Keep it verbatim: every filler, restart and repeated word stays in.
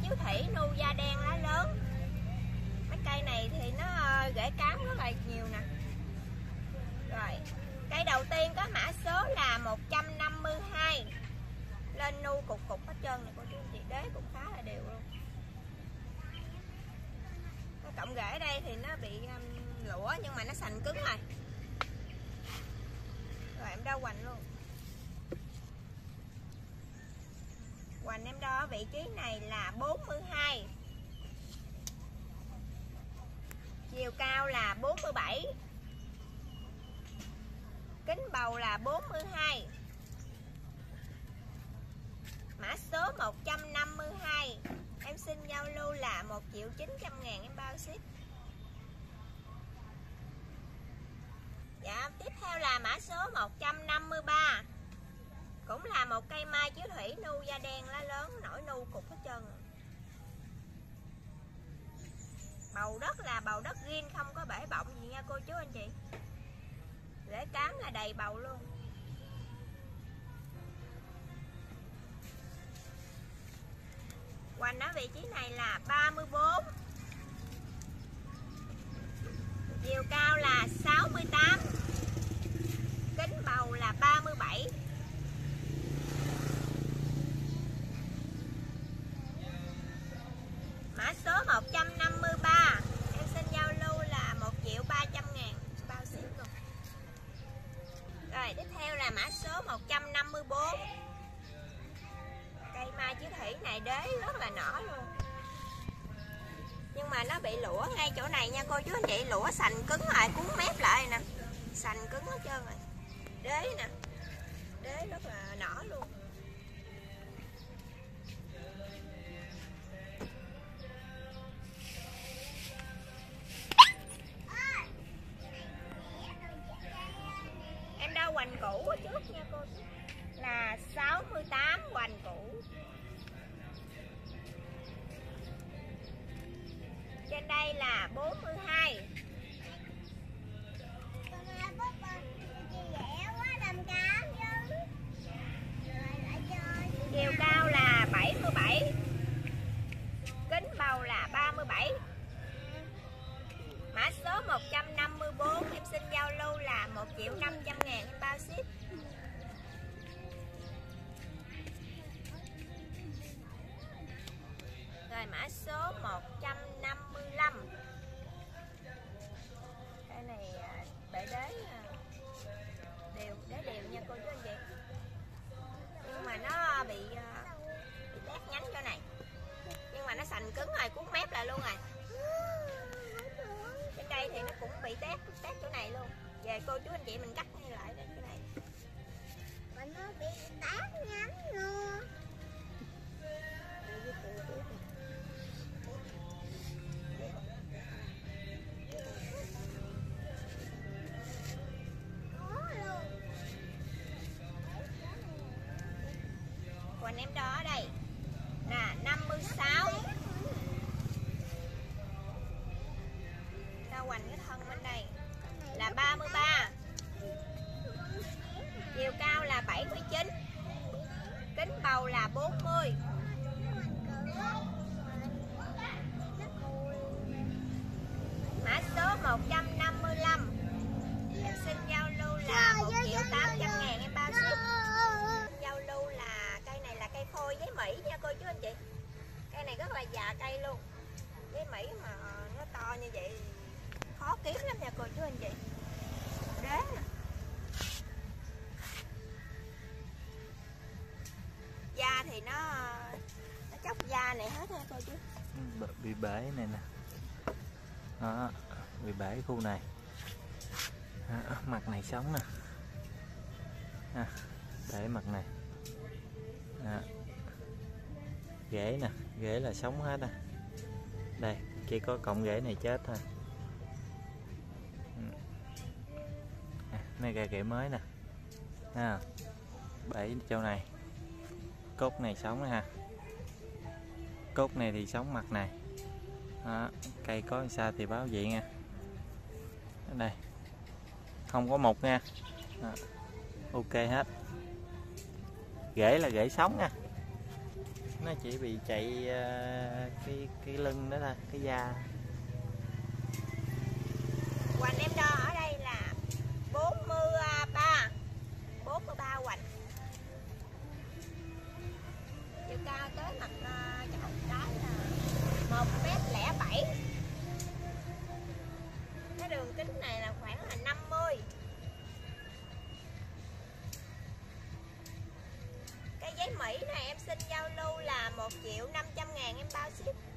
chiếu thủy nu da đen lá lớn. Mấy cây này thì nó rễ cám rất là nhiều nè. Rồi, cây đầu tiên có mã số là một trăm năm mươi hai. Lên nu cục cục hết trơn này cô chú anh chị, đế cũng khá là đều luôn. Cái cọng rễ đây thì nó bị um, lũa nhưng mà nó sành cứng rồi. Rồi em đo hoành luôn. Hoành em đo ở vị trí này là bốn mươi hai. Chiều cao là bốn mươi bảy. Kính bầu là bốn mươi hai. Mã số một trăm năm mươi hai. Em xin giao lưu là một triệu chín trăm ngàn em bao ship. Dạ, tiếp theo là mã số một trăm năm mươi ba. Cũng là một cây mai chiếu thủy nu da đen lá lớn, nổi nu cục hết trơn. Bầu đất là bầu đất riêng, không có bể bọng gì nha cô chú anh chị. Rễ cám là đầy bầu luôn. Hoành ở vị trí này là ba mươi bốn. Chiều cao là sáu mươi tám. Kính bầu là ba mươi bảy. Mã số một trăm năm mươi ba. Em xin giao lưu là một triệu ba trăm ngàn bao ship luôn. Rồi tiếp theo là mã số một trăm năm mươi bốn. Cây mai chiếu thủy này đế rất là nở luôn. Nhưng mà nó bị lũa ngay chỗ này nha cô chú anh chị, lũa sành cứng lại cuốn mép lại nè. Sành cứng hết trơn rồi. Đế nè. Đế rất là nở luôn. Em đo hoành cũ ở trước nha cô. Là sáu mươi tám hoành cũ. Trên đây là bốn mươi hai. Chiều cao là bảy mươi bảy. Kính bầu là ba mươi bảy. Mã số một trăm năm mươi bốn. Em xin giao lưu là một triệu năm trăm ngàn em bao ship. Rồi mã số một trăm năm mươi lăm. Cái này bể đế đều, đế đều nha cô chú anh chị. Nhưng mà nó bị bị tét nhánh chỗ này. Nhưng mà nó sành cứng rồi, cuốn mép lại luôn rồi. Trên đây thì nó cũng bị tét, tét chỗ này luôn. Về cô chú anh chị mình cắt ngay lại đây cái này. Mà nó bị tét nhánh luôn. Còn em đó ở đây là năm mươi sáu. Đo hoành cái thân bên đây là ba mươi ba. Chiều cao là bảy mươi chín. Kính bầu là bốn mươi. Mã số một trăm năm mươi lăm. Em xin giao lưu là một triệu tám trăm ngàn em bao ship. Giao lưu là cây này là cây phôi giấy Mỹ nha cô chú anh chị. Cây này rất là già cây luôn. Giấy Mỹ mà nó to như vậy khó kiếm lắm nha cô chú anh chị. Đế nè. Da thì nó nó chóc da này hết ha cô chú. Bị bể này nè. Đó, bị bể khu này. Đó, mặt này sống nè. À, bể mặt này. Đó. Rễ nè, rễ là sống hết á. Đây, chỉ có cọng rễ này chết thôi. À, này ra rễ mới nè. À, bể chỗ này. Cốt này sống nè ha. Cốt này thì sống mặt này. Đó, cây có sao thì báo vậy nha. Đây, không có mục nha. Đó, ok hết. Rễ là rễ sống nha. nó chỉ bị chạy uh, cái cái lưng đó thôi, cái da. Hoành em đo ở đây là bốn mươi ba bốn mươi ba hoành. Chiều cao tới mặt uh, chậu trái là một mét lẻ bảy. Cái đường kính này là khoảng là năm mươi. Cái giấy Mỹ này em xin giao lưu là một triệu năm trăm ngàn em bao ship.